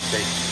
Okay.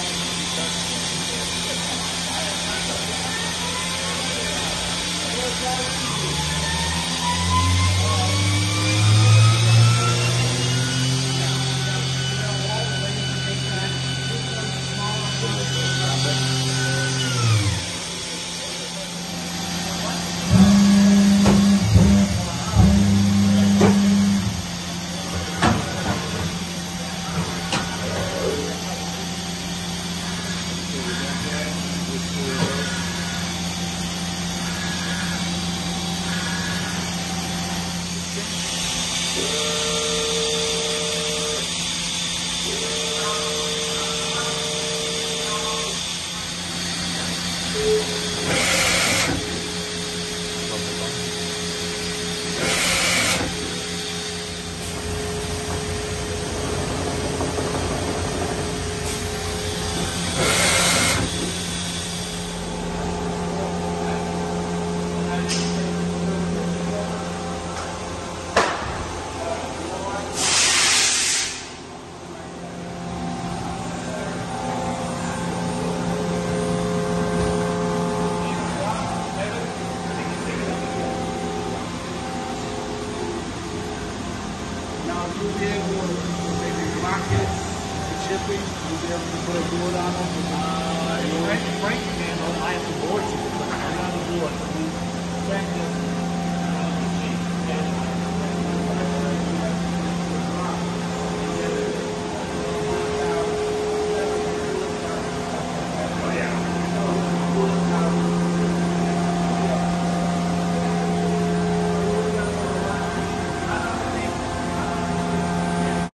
You'll be able to maybe lock it, the chipping, you'll be able to put a board on it. Frank can handle. I have to board you, but I'm not a board.